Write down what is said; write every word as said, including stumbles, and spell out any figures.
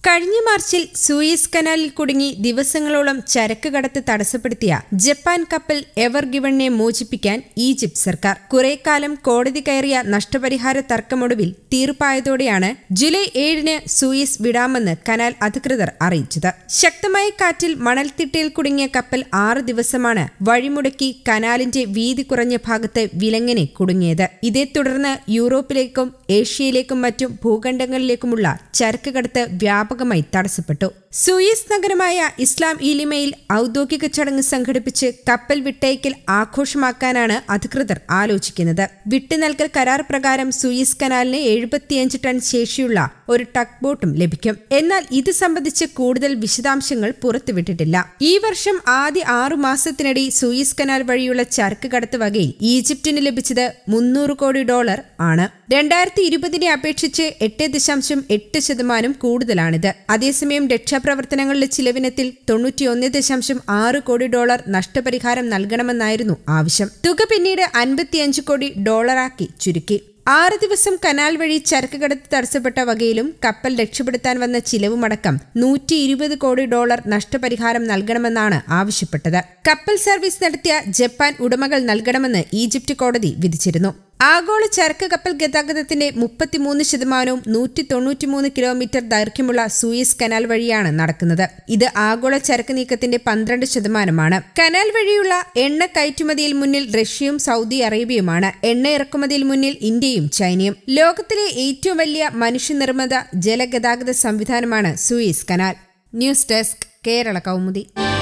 കഴിഞ്ഞ മാർച്ചിൽ സൂയസ് കനാലിൽ കുടുങ്ങി ദിവസങ്ങളോളം ചരക്ക് കടത്ത് തടസ്സപ്പെടുത്തിയ ജപ്പാൻ കപ്പൽ എവർഗിവനെ മോചിപ്പിക്കാൻ ഈജിപ്ത് സർക്കാർ കുറേക്കാലം കോടതി കയറിയ നഷ്ടപരിഹാര തർക്കമൊടുവിൽ തീർപ്പായതോടെയാണ് ജൂലൈ ഏഴിന് സൂയസ് വിടാമെന്ന് കനാൽ അധികൃതർ അറിയിച്ചത്. ശക്തമായ കാറ്റിൽ മണൽത്തിട്ടയിൽ കുടുങ്ങിയ കപ്പൽ ആറ് ദിവസമാണ് വഴിമുടക്കി കനാലിന്റെ വീതി കുറഞ്ഞ ഭാഗത്ത് വിലങ്ങനെ കുടുങ്ങിയത്. ഇതേ തുടർന്ന് യൂറോപ്പിലേക്കും ഏഷ്യയിലേക്കും മറ്റും ഭൂഖണ്ഡങ്ങളിലേക്കുമുള്ള ചരക്ക് കടത്ത് വ്യാപകമായി തടസ്സപ്പെട്ടു. സൂയസ് നഗരമായ ഇസ്ലാം ഈലിമയിൽ ഔദ്യോഗിക ചടങ്ങ് സംഘടിപ്പിച്ച് കപ്പൽ വിട്ടയക്കൽ ആഘോഷമാക്കാനാണ് അധികൃതർ ആലോചിക്കുന്നത്. വിട്ടുനൽകൽ കരാർ പ്രകാരം സൂയസ് കനാലിന് എഴുപത്തിയഞ്ച് ടൺ ശേഷിയുള്ള ഒരു ടഗ് ബോട്ടും ലഭിക്കും. എന്നാൽ ഇത് സംബന്ധിച്ച് കൂടുതൽ വിശദാംശങ്ങൾ പുറത്തുവിട്ടിട്ടില്ല. ഈ വർഷം ആദ്യ ആറു മാസത്തിനിടെ സൂയസ് കനാൽ വഴിയുള്ള ചരക്ക് കടത്ത് വകയിൽ ഈജിപ്തിന് ലഭിച്ചത് മുന്നൂറ് കോടി ഡോളർ ആണ്. രണ്ടായിരത്തി ഇരുപതിനെ അപേക്ഷിച്ച് എട്ട് ദശാംശം എട്ട് ശതമാനം കൂടുതലാണിത്. അതേസമയം രക്ഷാപ്രവർത്തനങ്ങളുടെ ചിലവിനത്തിൽ തൊണ്ണൂറ്റിയൊന്ന് ദശാംശം ആറ് കോടി ഡോളർ നഷ്ടപരിഹാരം നൽകണമെന്നായിരുന്നു ആവശ്യം. തുക പിന്നീട് അൻപത്തിയഞ്ച് കോടി ഡോളറാക്കി ചുരുക്കി. ആറ് ദിവസം കനാൽ വഴി ചരക്ക് കടത്ത് തടസ്സപ്പെട്ട വകയിലും കപ്പൽ രക്ഷപ്പെടുത്താൻ വന്ന ചിലവുമടക്കം നൂറ്റി ഇരുപത് കോടി ഡോളർ നഷ്ടപരിഹാരം നൽകണമെന്നാണ് ആവശ്യപ്പെട്ടത്. കപ്പൽ സർവീസ് നടത്തിയ ജപ്പാൻ ഉടമകൾ നൽകണമെന്ന് ഈജിപ്ത് കോടതി വിധിച്ചിരുന്നു. ആഗോള ചരക്ക് കപ്പൽ ഗതാഗതത്തിന്റെ മുപ്പത്തിമൂന്ന് ശതമാനവും നൂറ്റി തൊണ്ണൂറ്റിമൂന്ന് കിലോമീറ്റർ ദൈർഘ്യമുള്ള സൂയസ് കനാൽ വഴിയാണ് നടക്കുന്നത്. ഇത് ആഗോള ചരക്ക് നീക്കത്തിന്റെ പന്ത്രണ്ട് ശതമാനമാണ്. കനാൽ വഴിയുള്ള എണ്ണ കയറ്റുമതിയിൽ മുന്നിൽ റഷ്യയും സൗദി അറേബ്യയുമാണ്. എണ്ണ ഇറക്കുമതിയിൽ മുന്നിൽ ഇന്ത്യയും ചൈനയും. ലോകത്തിലെ ഏറ്റവും വലിയ മനുഷ്യനിർമ്മിത ജലഗതാഗത സംവിധാനമാണ് Suez canal. News desk Kerala Kaumudi.